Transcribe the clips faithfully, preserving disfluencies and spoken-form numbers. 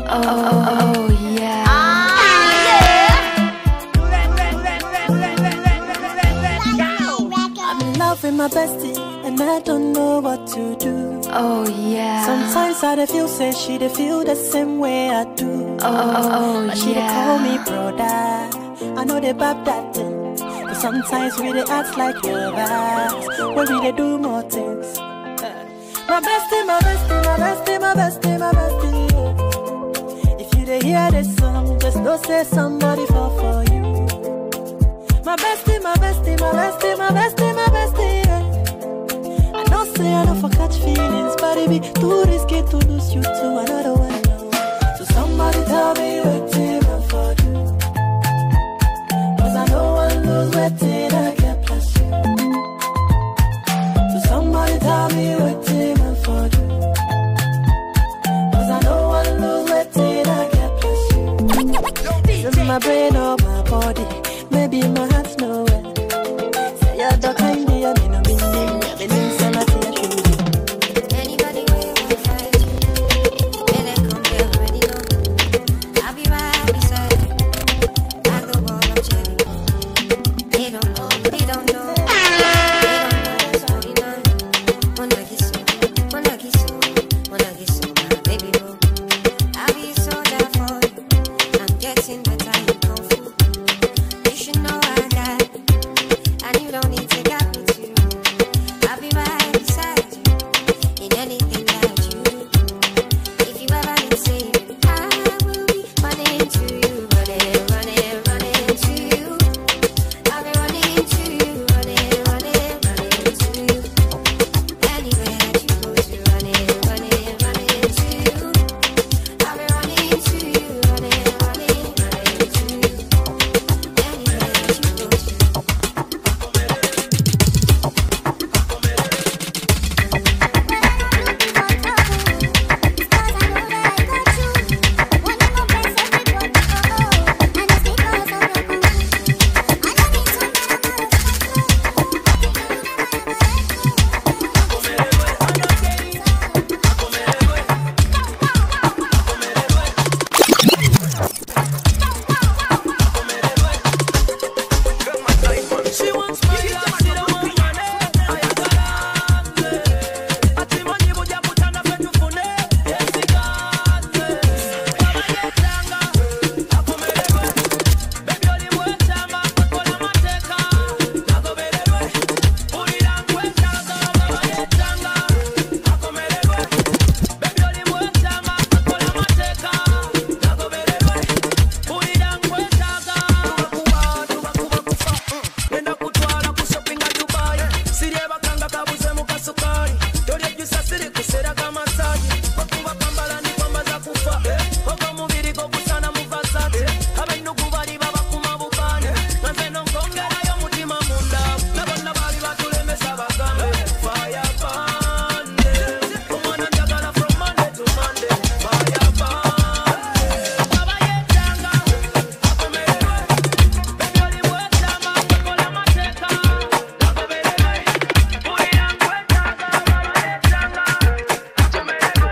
Oh, oh, oh yeah. I'm in love with my bestie, and I don't know what to do. Oh yeah. Sometimes I dey feel say she dey feel the same way I do. Oh, oh, oh but she dey yeah. call me brother. I know they bab that thing, but sometimes we dey act like lovers, when we dey do more things. My bestie, my bestie, my bestie, my bestie, my bestie. Yeah. If you dey hear this song, just know say somebody fall for you. My bestie, my bestie, my bestie, my bestie, my bestie. Yeah. I know say I don't for catch feelings, but it be too risky to lose you to another one. No. So somebody tell me what I'm for do. Cause I know I lose waiting, I can't plus you. So somebody tell me what I'm for do. Cause I know I lose waiting, I can't plus you. This is my brain or my body, maybe my heart's nowhere. Say you're the kind of you know me, me, me, me, say my tears should be. Anybody where you wanna fight, when they come, they already know. I'll be right beside you. I go ball of cherry. They don't know, they don't know. They don't know the storyline. Wanna kiss you, wanna kiss you, wanna kiss you, my baby boo. I'll be so there for you. I'm getting better in kung fu. You should know I got it, and you don't need to get me too. I'll be right beside you in anything that you do. If you ever need saving, I will be running to you, running, running, running to you. I'll be running to you, running, running, running to you. Anywhere that you go to, running, running, running to you. I'll be running to you, running, running, running to you. Anywhere that you go to. She wants my love, she don't want money. Ati money buja kutana fetu fune. Yesikate. Baba yetanga, akomerwe. Baby oli mwetama, kola mateka. Akomerwe. Ulira mwetanga, baba yetanga, akomerwe. Baby oli mwetama, kola mateka. Akomerwe. Ulira mwetanga. Tubakuwa, tubakuwa kufa. Nenda kutwala kushopinga Dubai. Sirye bakanga kabuze mu kasukari. Tolye jusa siri kusera kamasaji. Bakuba pambala ni kwamba za kufa. Koko mubiri ko kusana mu Versace. Abennugu bali baba kuma bubane. Nanze nongongera yo mutima munda. Nabonna bali batulemesa bagambe. Fire bande. Umwana njagala from Monday to Monday. Fire bande. Baba yetanga, akomerwe. Baby oli mwetama, kola mateka. Akomerwe. Ulira mwetanga, baba yetanga, akomerwe.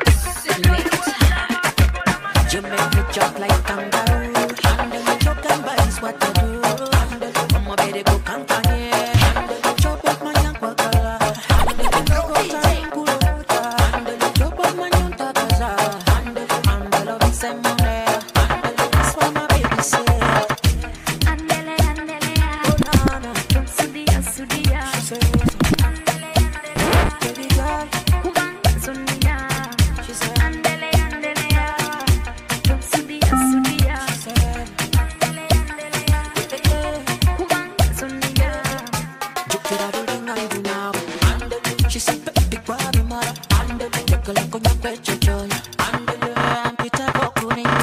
You make me jump like kangaroo. Handle me choke and bite what I do. Handle my baby go campagne. Handle chop up my young wakala. Handle the logo time kulota. Handle chop up my young takaza. Handle handle of this money. Handle that's what my baby say. Andele, andele, Oh na na, from Sudia, Sudia. she say. Andele, andele, Baby girl, Kubanga, Sonia. she say. Andele, andele, from Sudia, Sudia. She say. Andele, andele, Kubanga, Sonia. Jukira doing I do now. Handle, she say big baby mara. Handle, juggle like on your pet joy. Handle, I'm Peter Bokuni.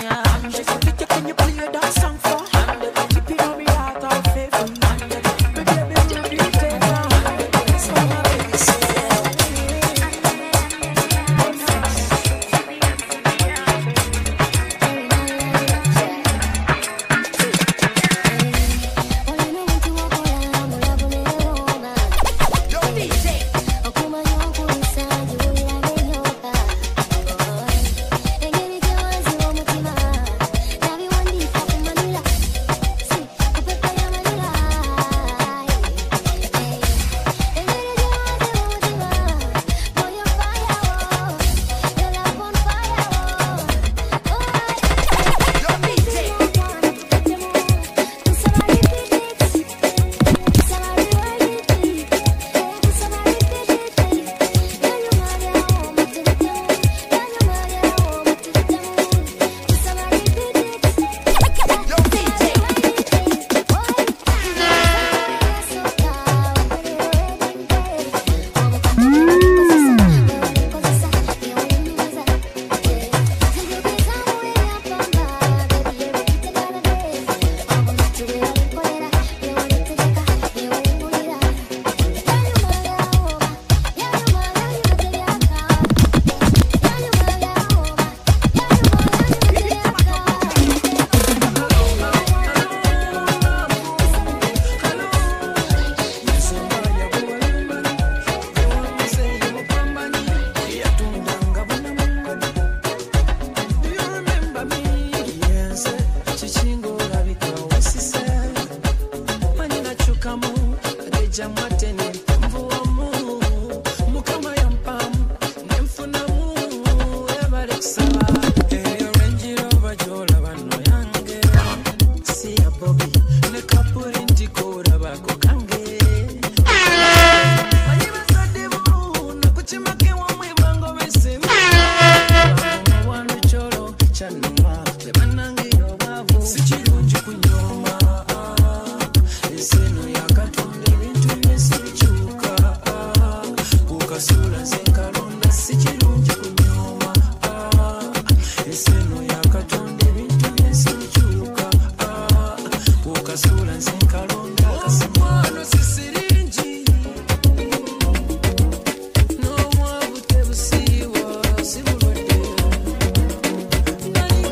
Nobody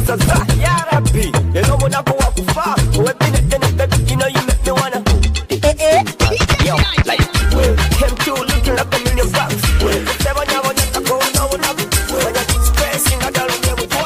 Sasa, ya Rabbi, you know when I go up far, we've been at the baby, you know you make me wanna. Eh eh, yo, like, came to looking like a million bucks. Seven now, when you go now, when I'm when I'm stressing, I don't know what.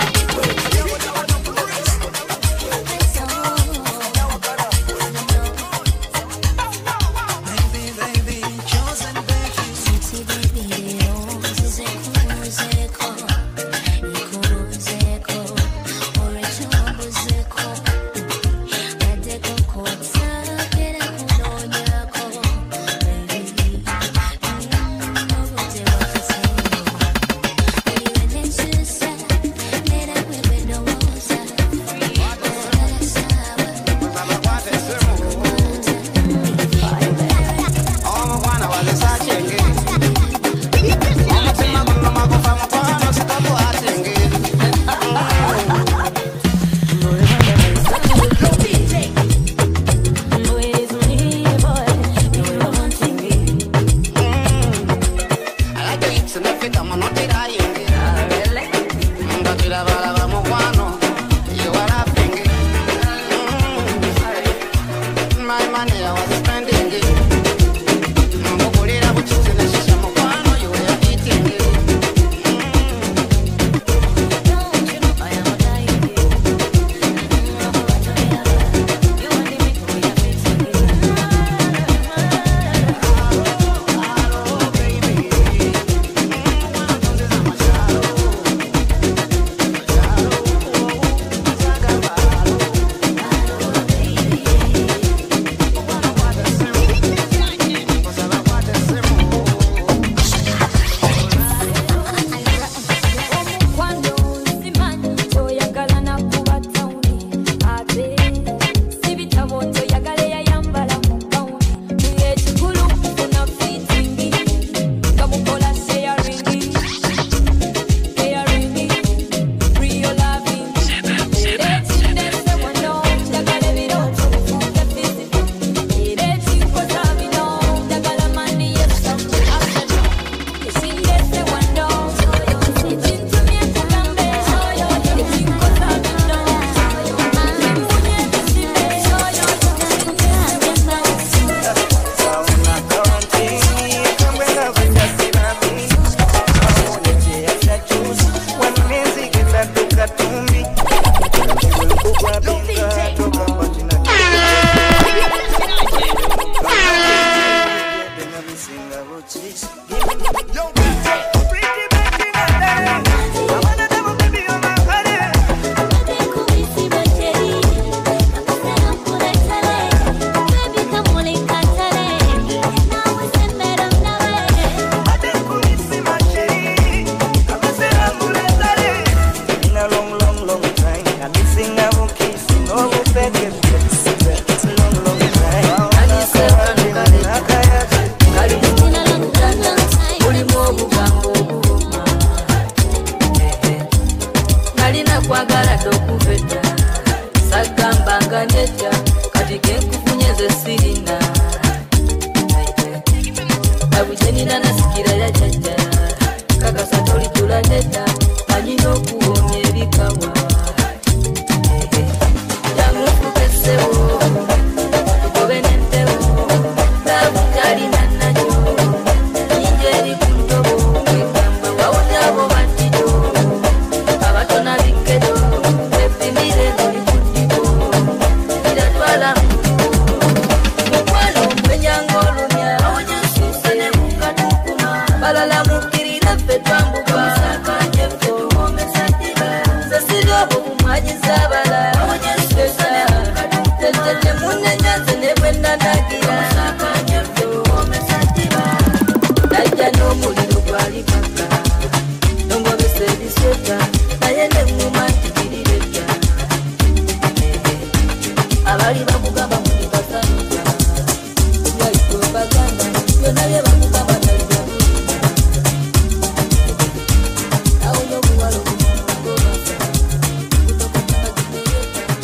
Thank you.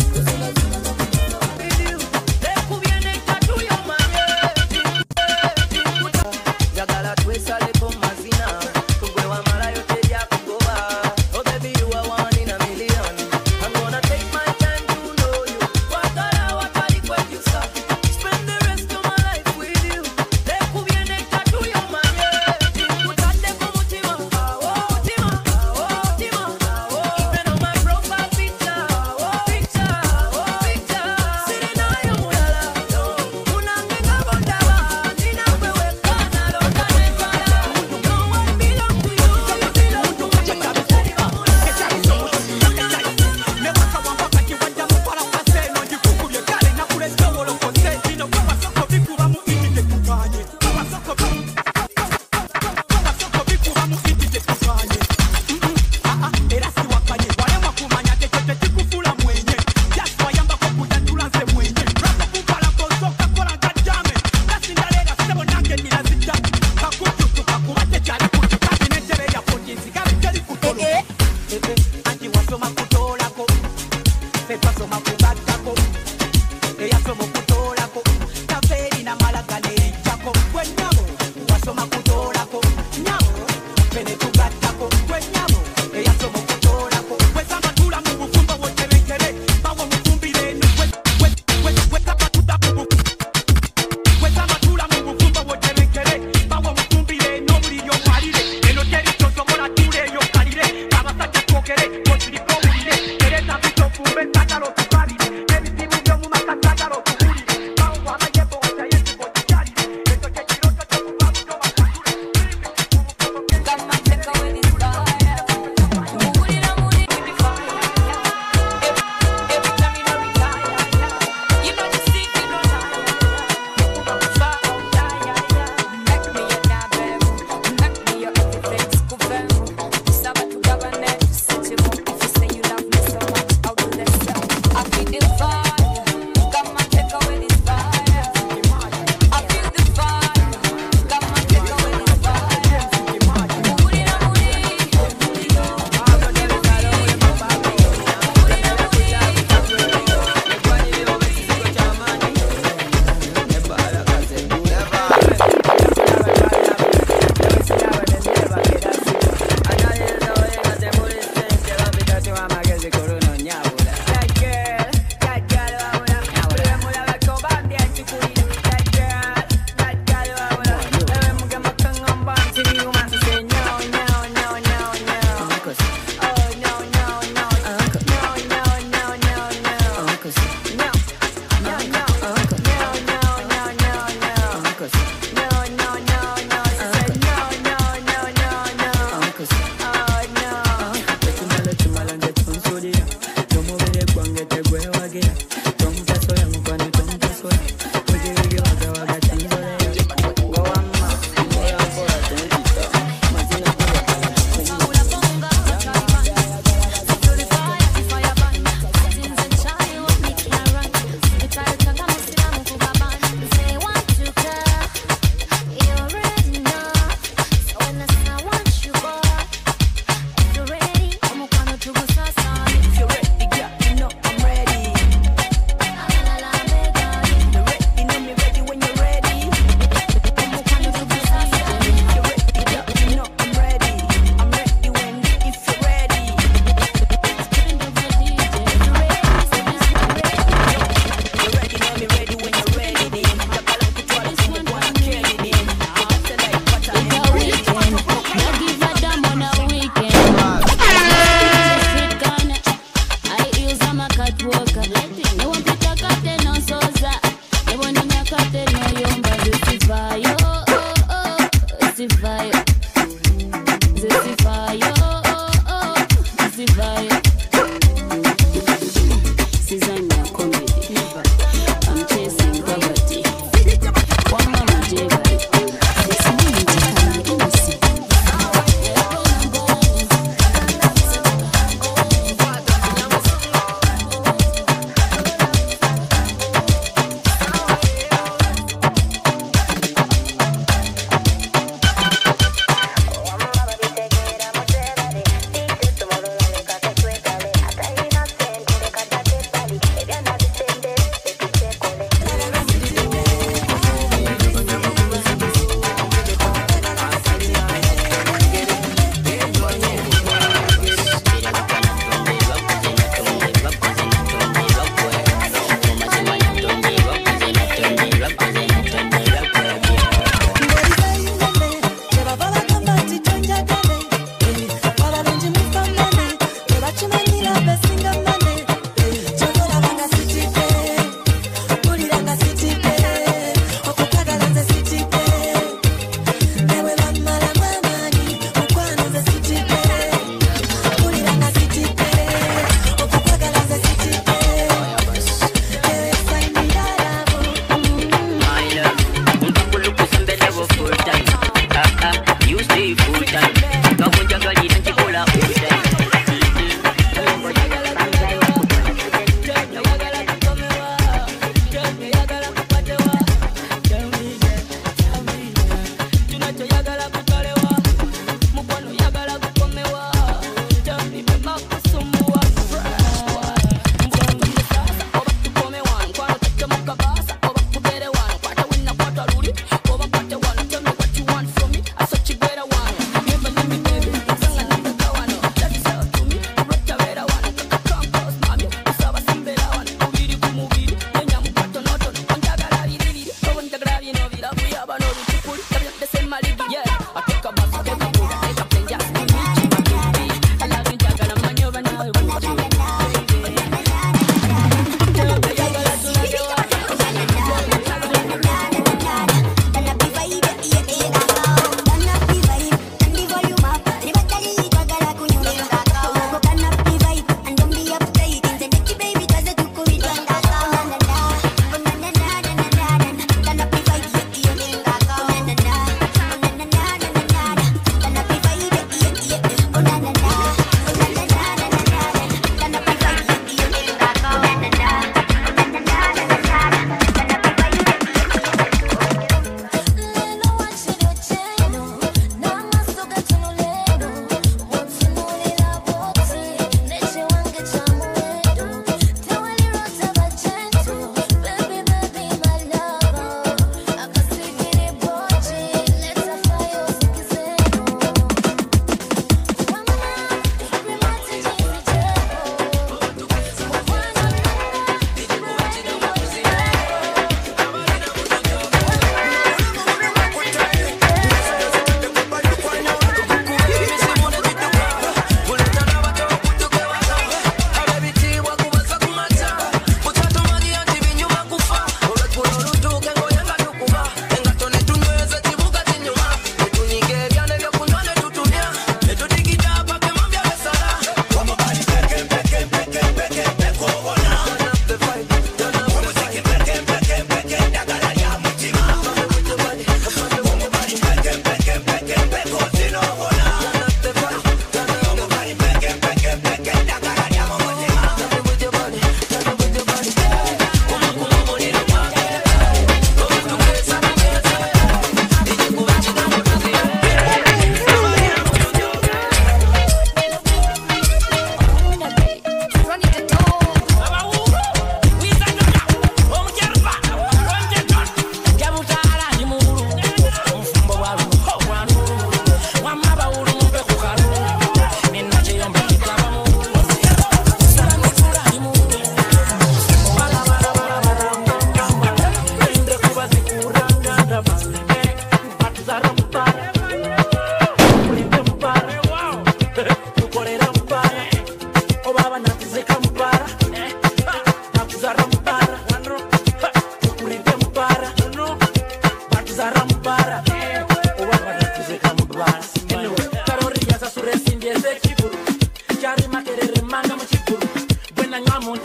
Petwasoma kugattako eyasoma okutoolako tafeeri namalaga nerijjako gwe nnyabo wasoma kutoolako nnyabo fene tugattako gwe nnyabo eyasoma okutoolako wesambatuula mu bufumbo bwoterekere bawo mufumbire eno wesambatuula mu bufumbo bwoterekere bawo mufumbire eno buli lyomalire eno teri tosobola tuula eyo kalire abasajja twogere bwekiriko owulire tereza bitofumbe sagala otubalire ebizibu by'omu maka sagala otubulire bawo bw'amayembo watayezi bwokikyalire ekyo kyekiroto kyokuba buto bakatule Come and take away this fire. Mubulira muli with the fire. Every, every time you know retire, you know the secret don't lie. Fire, make me your nabe, make me your everything. Scoopem, saba to governor, set you up. If you say you love me so much, I'll do the same. I feel the fire. Come and take away this fire. I feel the fire. Come and take away this fire. Mubulira muli,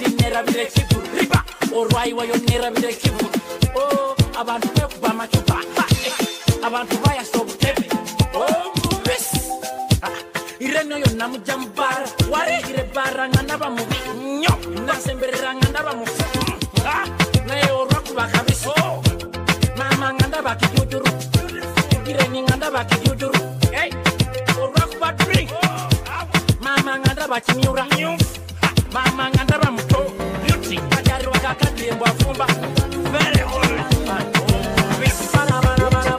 nera bire kivu riba orwai wayo nera bire kivu oh abantu bekuba machupa abantu baya sobutebe oh mubis ireno yo namujambara wari ire baranga nabamubi nyo nasembereranga nabamubi ah nayo orwakuba kabiso mama nganda bakijujuru ire ninganda bakijujuru hey orwakuba drink mama nganda bakinyura mama nganda bamuto beauty ajari wakakadie mbafumba very good bis para para para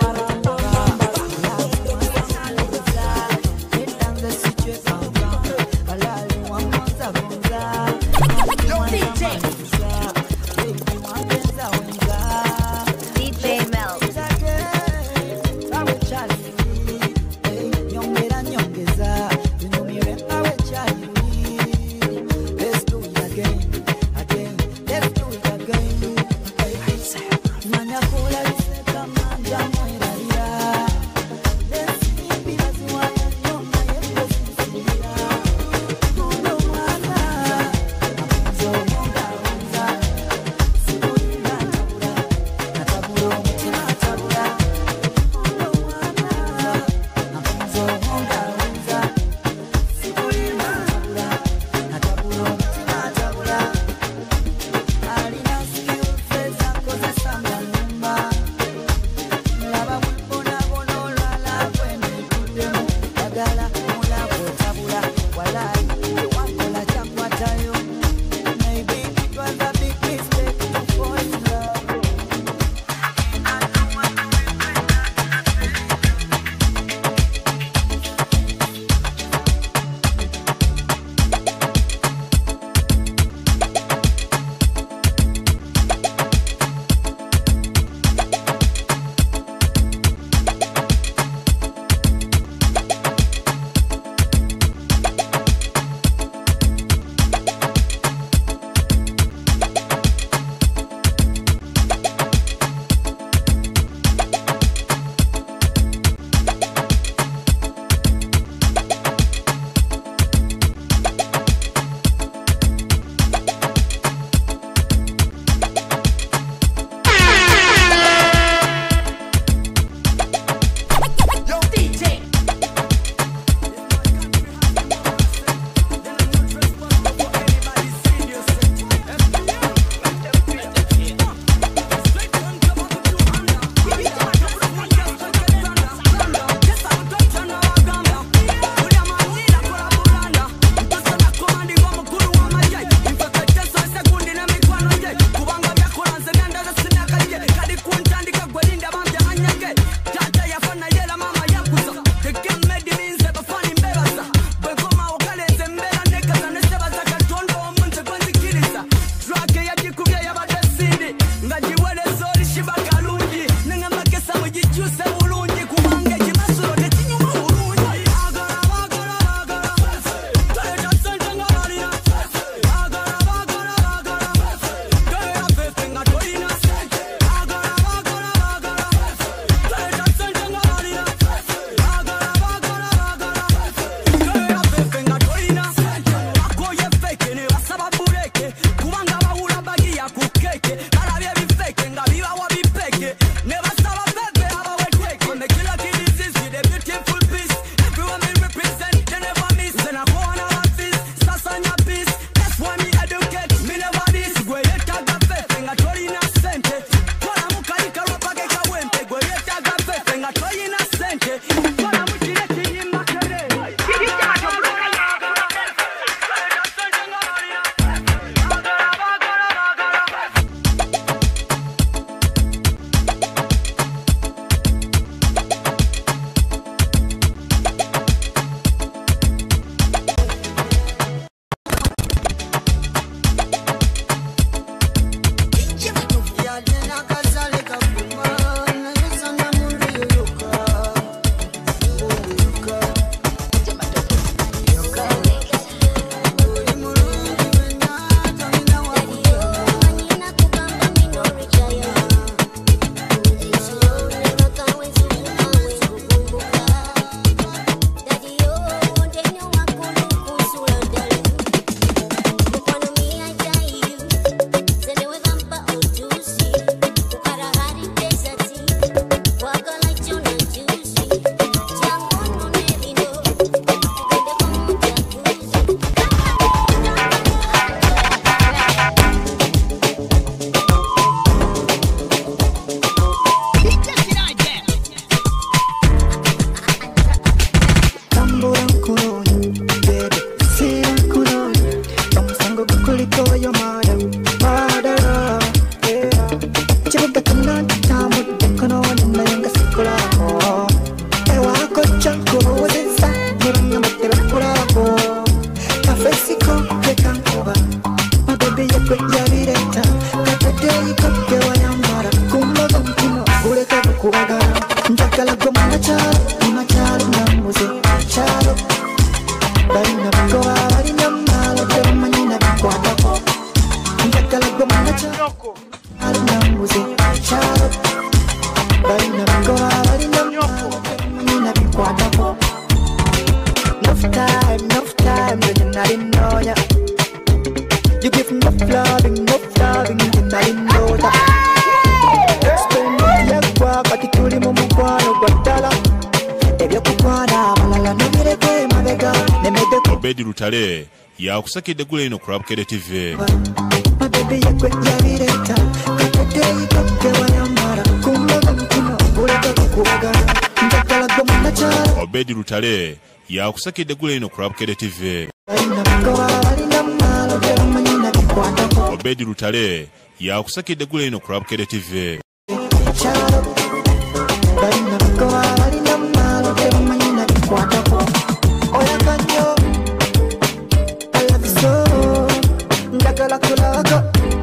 your mother, mother, yeah. Chibuka kanan tamu dekono na yanga sikula ko. Ewa ko chanko wazisa muranga matera kula ko. Kafesiko kekankoba, my baby yekwe yavireta. Kakate ikoke wayamara, kumoga mkino ureka kukubagara. Njakala gomana chalo, ima chalo namuze chalo. Barina bikoa, barina malo, tema nina bikwata ko. Njakala gomana chalo, barina muze chalo. Barina bikoa, barina malo, tema nina bikwata ko. Enough time, enough time, but I didn't know ya. You give me enough loving, enough loving, and I didn't know that. Spend it, yeah, walk, but it's only more guano, but dollar. Ebyo kukwana, malala, no mireke, mabega, ne mede ku. Obedi Lutale, ya kusakide gule ino Club K D T V. My baby, yekwe, yavireta, kakete, ikoke, wayamara, kumoga mkino, ureka kukuwagara, njakala gomana chalo. Obedi Lutale, ya kusakide gule ino Club K D T V. Barina bikoa, barina malo, tema nina bikwata ko. Obedi Lutale, ya kusakide gule ino Club K D T V. Chalo, barina bikoa, barina malo, tema nina bikwata ko. Oya kanyo, I love you so, ndakala kulako.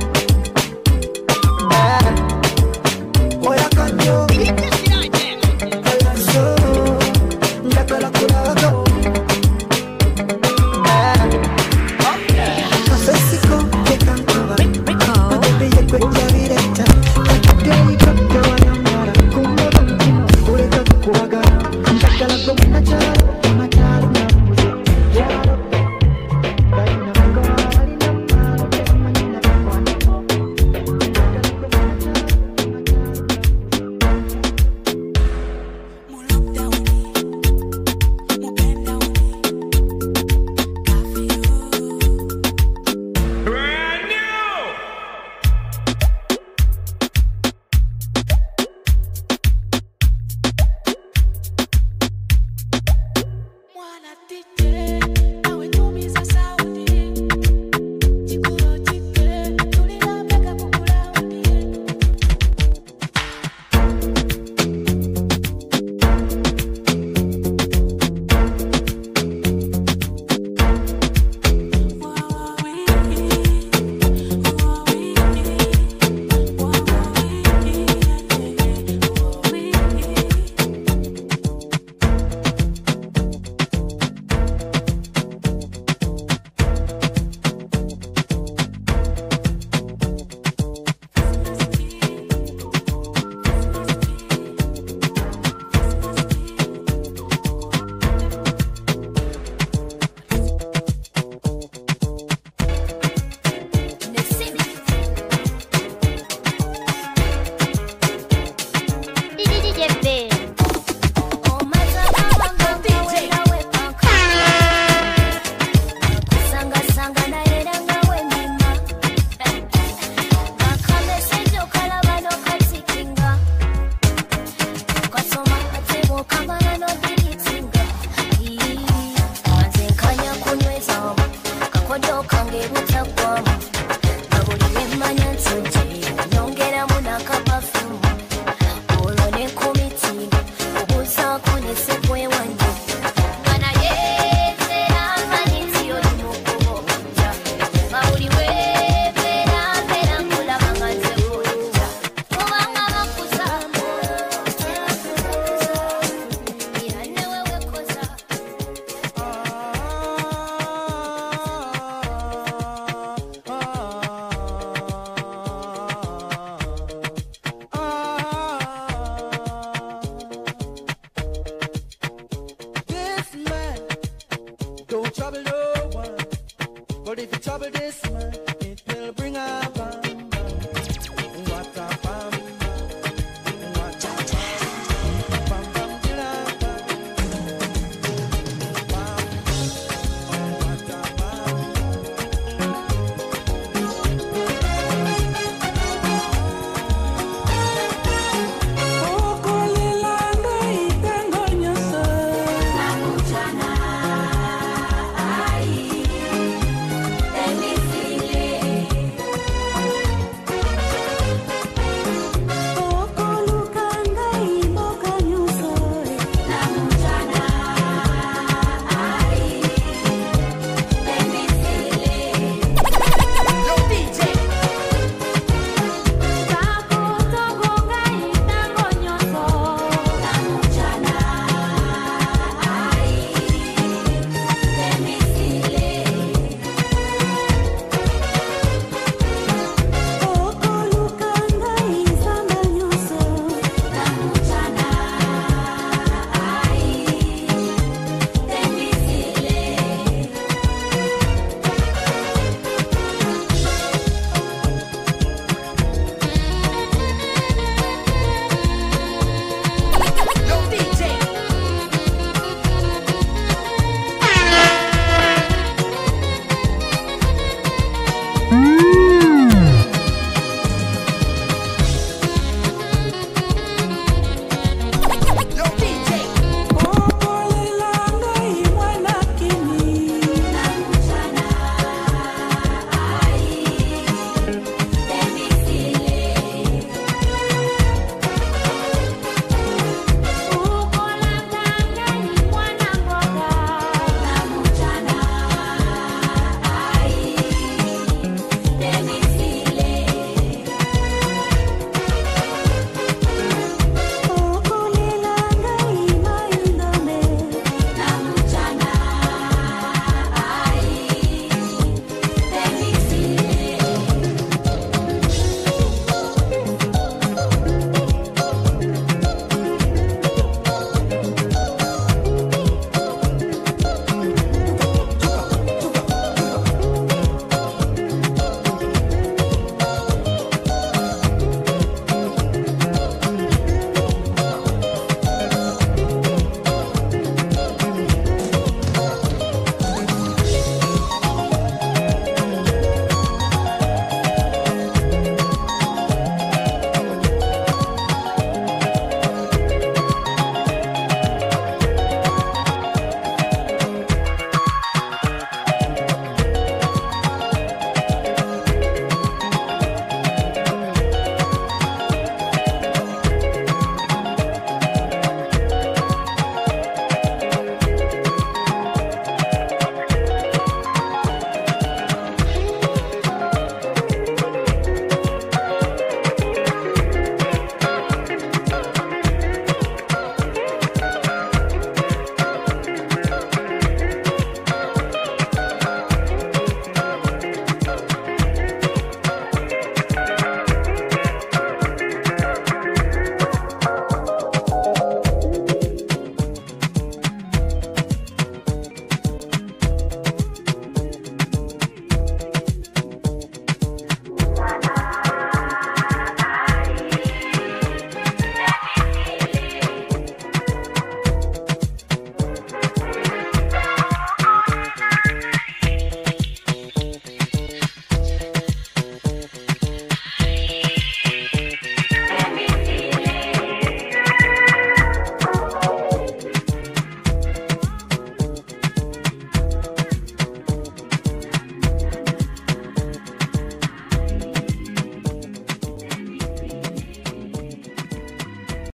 Eh, oya kanyo, I love you so, ndakala kulako. Eh, kafesiko kekankoba, my baby yekwe yavireta. Kakate ikoke wayamara, kumoga mkino, ureka kukuwagara. Njakala gomana chalo, ima chalo namuze chalo. Barina bikoa, barina malo, tema nina bikwata ko. Trouble no one, but if you trouble this